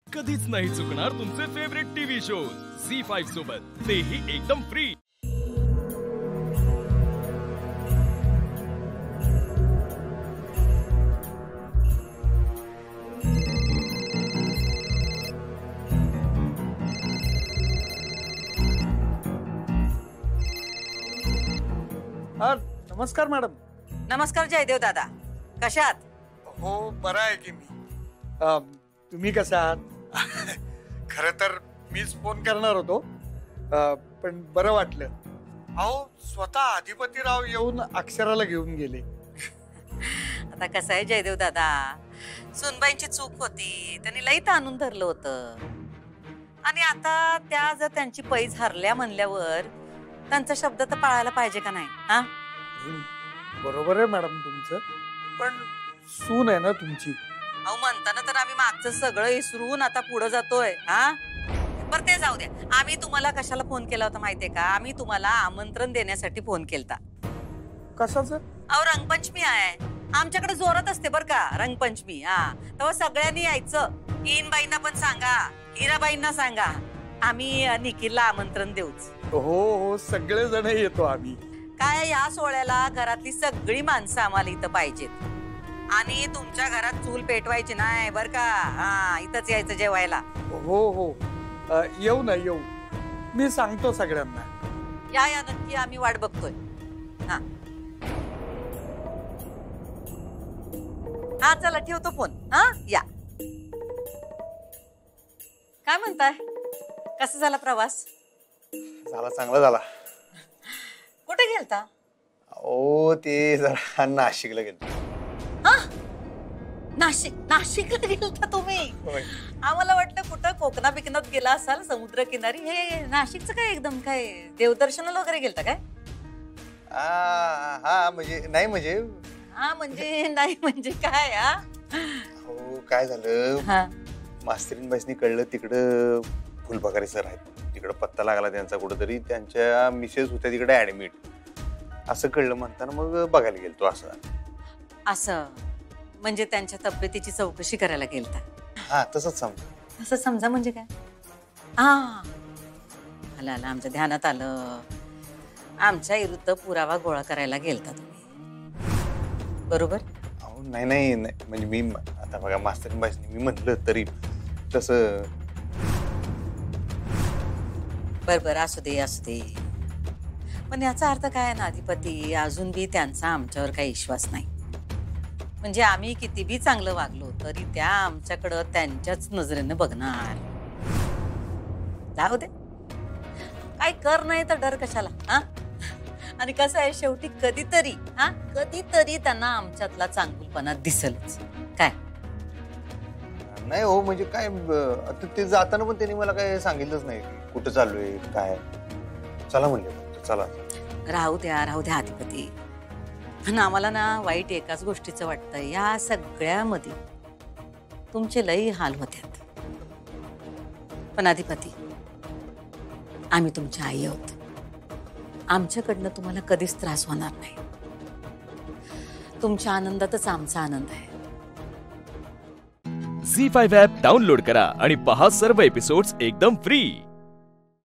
कधीच नाही चुकणार तुमचे फेवरेट टीव्ही शोज झी5 सोबत, तेही एकदम फ्री। नमस्कार मॅडम। नमस्कार जयदेव दादा, कशात? हो बरा आहे की मी। तुम्ही कशा आहात? खरं तर मीच फोन करणार होतो, पण बरं वाटलं। अहो स्वतः अधिपतीराव येऊन अक्षराला घेऊन गेले। आता कसं आहे जयदेव दादा, सुनबाईंची चूक होती, त्यांनी लईत आणून धरलं होतं आणि आता त्या जर त्यांची पैज हरल्या म्हणल्यावर त्यांचा शब्द तर पाळायला पाहिजे का नाही? हा बरोबर आहे मॅडम तुमचं, पण सून आहे ना तुमची। अहो म्हणताना तर आम्ही मागचं सगळं विसरून आता पुढे जातोय। हा बरं ते जाऊ द्या, आम्ही तुम्हाला कशाला फोन केला होता माहितीये का? आम्ही तुम्हाला आमंत्रण देण्यासाठी फोन केलता। कशाचं? अहो रंगपंचमी आहे आमच्याकडे, जोरात असते बर का रंगपंचमी। हा तेव्हा सगळ्यांनी यायचं। इनबाईंना पण सांगा, हिराबाईंना सांगा, आम्ही निखिलला आमंत्रण देऊच। हो हो सगळे जण येतो आम्ही। काय या सोहळ्याला घरातली सगळी माणसं आम्हाला इथं पाहिजेत आणि तुमच्या घरात चूल पेटवायची नाही बर का? हा इथंच यायचं जेवायला। हो हो येऊ ना येऊ, मी सांगतो सगळ्यांना। या या नक्की, आम्ही वाट बघतोय। हा हा चला ठेवतो फोन। हा या। काय म्हणताय, कसा झाला प्रवास? झाला, चांगला झाला। कुठे गेलता? ओ ते जरा नाशिकला गेलो। हा नाशिकला गेलता तुम्ही? आम्हाला वाटलं कुठं कोकणा बिकनात गेला असाल, समुद्र किनारी। हे नाशिकचं काय एकदम काय देवदर्शनाला वगैरे गेलता काय? हा म्हणजे नाही म्हणजे हा म्हणजे नाही म्हणजे काय? हो काय झालं, मास्तरीन बाईसनी कळलं तिकडं फुलपगारे सर आहेत, तिकडं पत्ता लागला त्यांचा कुठंतरी, त्यांच्या मिसेस होत्या तिकडे ऍडमिट, असं कळलं म्हणताना मग बघायला गेलतो। असं म्हणजे त्यांच्या तब्येतीची चौकशी करायला गेलता? हा तसंच समजा। असं समजा म्हणजे काय? हा आलं आलं, आमच्या ध्यानात आलं, आमच्या विरुद्ध पुरावा गोळा करायला गेलता तुम्ही, बरोबर? अहो नाही नाही म्हणजे मी आता बघा मास्तरीन बाईसनी मी म्हटलं तरी तसं। बरोबर असू दे असू दे, पण याचा अर्थ काय ना अधिपती, अजून बी त्यांचा आमच्यावर काही विश्वास नाही। म्हणजे आम्ही किती बी चांगलं वागलो तरी त्या आमच्याकडं त्यांच्याच नजरेने बघणार। जाऊ दे, काय कर नाही तर डर कशाला? हा आणि कसं आहे शेवटी कधीतरी त्यांना आमच्यातला चांगुलपणा दिसेलच। काय नाही हो म्हणजे काय, आता ते जाताना पण त्यांनी मला काय सांगितलंच नाही की कुठं चाललोय काय। चला म्हणले, चला। राहू द्या अधिपती, पण आम्हाला ना वाईट एकाच गोष्टीचं वाटतं, या सगळ्यामध्ये तुमचे लई हाल होत्यात। पण अधिपती, आम्ही तुमची आई आहोत, आमच्याकडनं तुम्हाला कधीच त्रास होणार नाही। तुमच्या आनंदातच आमचा आनंद आहे। झी5 ॲप डाउनलोड करा आणि पहा सर्व एपिसोड्स एकदम फ्री।